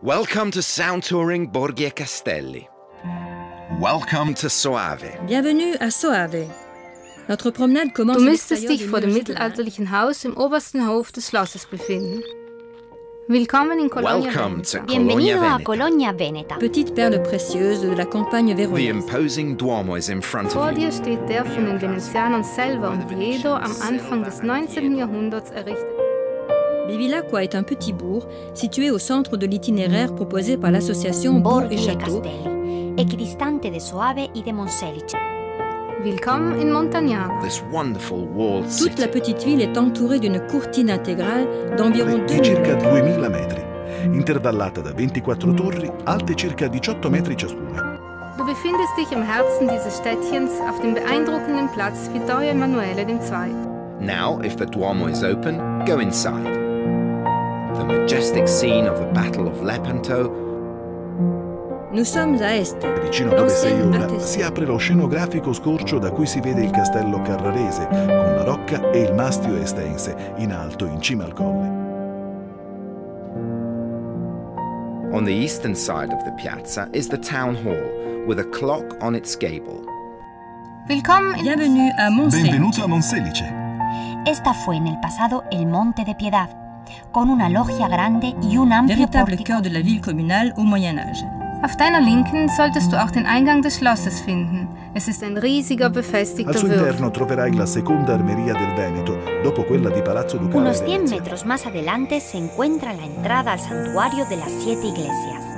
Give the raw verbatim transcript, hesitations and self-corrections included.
Welcome to Sound Touring Borghi e Castelli. Welcome to Soave. Bienvenue à Soave. Notre promenade commence. Du müsstest dich vor dem mittelalterlichen Haus im obersten Hof des Schlosses befinden. Willkommen in Colonia Welcome to Veneta. Colonia Bienvenido a Veneta. Colonia Veneta. Petite perle précieuse de la campagne The véronaise. imposing Duomo is in front Vor of dir you. steht der von den Venezianern Selva und Viedo am Anfang des neunzehnten Jahrhunderts errichtet. Bevilacqua est un petit bourg situé au centre de l'itinéraire proposé par l'association Bourg et Borghi e Château. Castelli, equidistante de Soave y de Monselice. Willkommen in Montagnana. This wonderful walled Toute la city. petite ville est entourée d'une courtine intégrale d'environ di deux circa mille. duemila metri, intervallata da ventiquattro torri alte circa diciotto metri ciascuna. Du befindest dich im Herzen dieses Städtchens auf dem beeindruckenden Platz Vittorio Emanuele der Zweite. Now, if the Duomo is open, go inside. The majestic scene of the Battle of Lepanto. Nous sommes à Este. Vicino a dove sei L'ancienne ora Atessa. si apre lo scenografico scorcio da cui si vede il castello carrarese, con la rocca e il mastio estense, in alto in cima al colle. On the eastern side of the piazza is the town hall, with a clock on its gable. Willkommen in Bienvenue à Monselice. Benvenuto a Monselice. Esta fue en el pasado el Monte de Piedad, con una logia grande y un amplio Véritable pórtico. cœur de la ville communale au Moyen Âge. Auf deiner Linken solltest du auch den Eingang des Schlosses finden. Es ist ein riesiger Al befestigter suo Würfel. interno troverai la seconda armeria del Veneto, dopo quella di Palazzo Ducale Unos cien Venezia. metros más adelante se encuentra la entrada al santuario de las siete iglesias.